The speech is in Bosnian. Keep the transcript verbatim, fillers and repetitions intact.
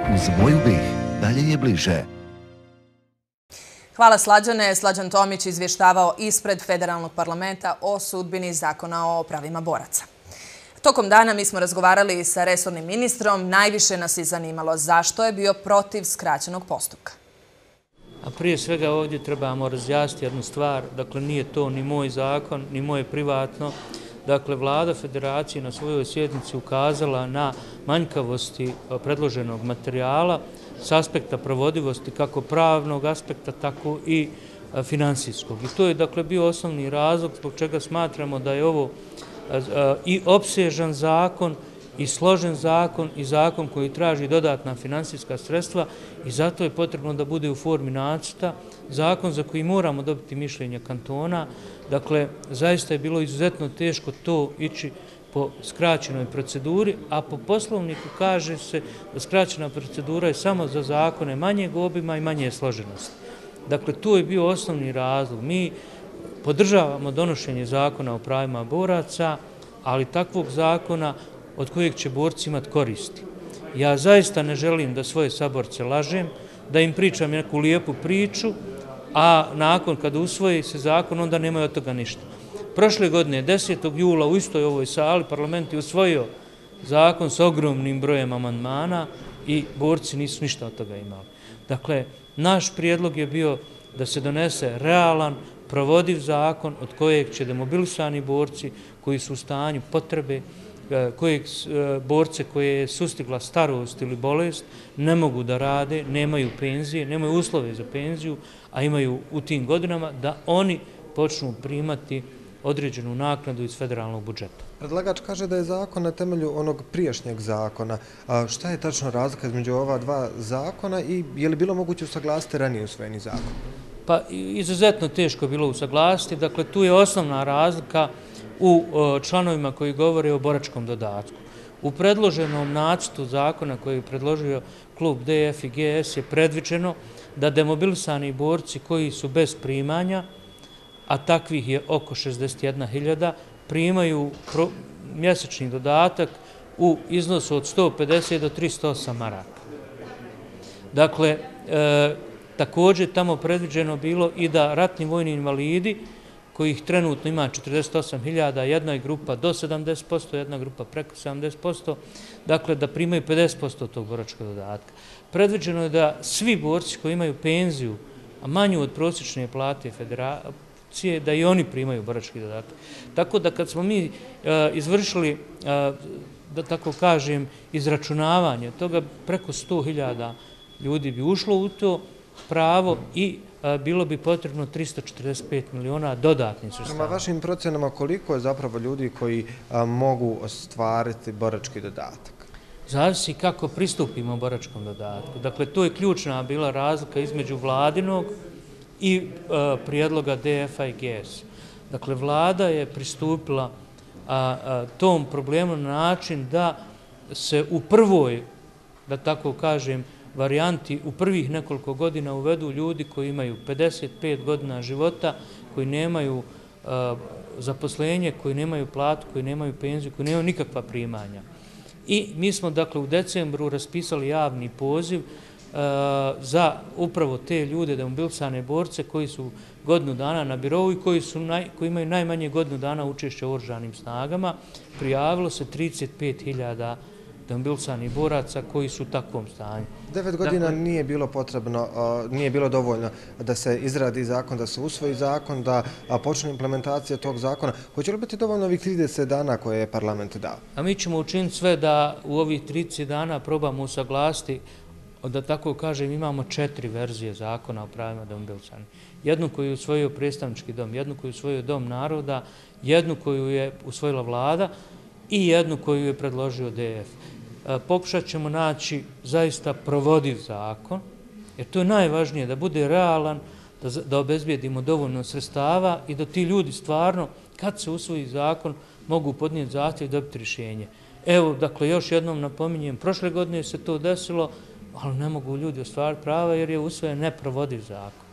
Uz moju bih, dalje je bliže. Hvala Slađane. Slađan Tomić izvještavao ispred Federalnog parlamenta o sudbini zakona o pravima boraca. Tokom dana mi smo razgovarali sa resornim ministrom. Najviše nas je zanimalo zašto je bio protiv skraćenog postupka. A prije svega ovdje trebamo razjasniti jednu stvar. Dakle, nije to ni moj zakon, ni moje privatno. Dakle, Vlada Federacije na svojoj sjednici ukazala na manjkavosti predloženog materijala s aspekta provodivosti kako pravnog aspekta, tako i finansijskog. I to je, dakle, bio osnovni razlog zbog čega smatramo da je ovo i opsežan zakon, i složen zakon, i zakon koji traži dodatna finansijska sredstva i zato je potrebno da bude u formi nacrta. Zakon za koji moramo dobiti mišljenje kantona. Dakle, zaista je bilo izuzetno teško to ići po skraćenoj proceduri, a po poslovniku kaže se da skraćena procedura je samo za zakone manjeg obima i manje složenosti. Dakle, to je bio osnovni razlog. Mi podržavamo donošenje zakona o pravima boraca, ali takvog zakona od kojeg će borci imati koristi. Ja zaista ne želim da svoje saborce lažem, da im pričam neku lijepu priču, a nakon kada usvoji se zakon, onda nemaju od toga ništa. Prošle godine, desetog jula, u istoj ovoj sali, parlament je usvojio zakon s ogromnim brojem amandmana i borci nisu ništa od toga imali. Dakle, naš prijedlog je bio da se donese realan, provodiv zakon od kojeg će demobilisani borci koji su u stanju potrebe, kojeg borce koje je sustigla starost ili bolest, ne mogu da rade, nemaju penzije, nemaju uslove za penziju, a imaju u tim godinama, da oni počnu primati određenu naknadu iz federalnog budžeta. Predlagač kaže da je zakon na temelju onog prijašnjeg zakona. Šta je tačno razlika između ova dva zakona i je li bilo moguće usaglasiti ranije usvojeni zakon? Pa izuzetno teško je bilo usaglasiti. Dakle, tu je osnovna razlika u članovima koji govore o boračkom dodatku. U predloženom nacrtu zakona koji je predložio klub D F i G S je predviđeno da demobilisani borci koji su bez primanja, a takvih je oko šezdeset jedna hiljada, primaju mjesečni dodatak u iznosu od sto pedeset do tristo osam maraka. Dakle, također tamo predviđeno bilo i da ratni vojni invalidi, kojih trenutno ima četrdeset osam hiljada, jedna je grupa do sedamdeset posto, jedna grupa preko sedamdeset posto, dakle da primaju pedeset posto tog boračkog dodatka. Predviđeno je da svi borci koji imaju penziju, a manju od prosječne plate federacije, da i oni primaju borački dodatak. Tako da kad smo mi izvršili, da tako kažem, izračunavanje toga, preko sto hiljada ljudi bi ušlo u to pravo i bilo bi potrebno tristo četrdeset pet miliona dodatnih sredstava. Prema vašim procenama, koliko je zapravo ljudi koji mogu ostvariti borački dodatak? Zavisi kako pristupimo boračkom dodatku. Dakle, to je ključna bila razlika između vladinog i prijedloga D F-a i G S. Dakle, vlada je pristupila tom problemu na način da se u prvoj, da tako kažem, varijanti u prvih nekoliko godina uvedu ljudi koji imaju pedeset pet godina života, koji nemaju zaposlenje, koji nemaju platu, koji nemaju penziju, koji nemaju nikakva primanja. I mi smo, dakle, u decembru raspisali javni poziv za upravo te ljude, demobilisane borce koji su godinu dana na birovu i koji, su naj, koji imaju najmanje godinu dana učešća u oružanim snagama. Prijavilo se trideset pet hiljada demobilisanih boraca koji su u takvom stanju. Devet godina nije bilo potrebno, nije bilo dovoljno da se izradi zakon, da se usvoji zakon, da počne implementacija tog zakona. Hoće li biti dovoljno ovih trideset dana koje je parlament dao? A mi ćemo učiniti sve da u ovih trideset dana probamo usaglasiti, da tako kažem, imamo četiri verzije zakona o pravima demobilisanih. Jednu koju je usvojio predstavnički dom, jednu koju je usvojio dom naroda, jednu koju je usvojila vlada i jednu koju je predložio D F. Pokušat ćemo naći zaista provodiv zakon, jer to je najvažnije, da bude realan, da, da obezbijedimo dovoljno sredstava i da ti ljudi stvarno, kad se usvoji zakon, mogu podnijeti zahtjev i dobiti rješenje. Evo, dakle, još jednom napominjem, prošle godine se to desilo, ali ne mogu ljudi ostvariti prava jer je usvojen neprovodiv zakon.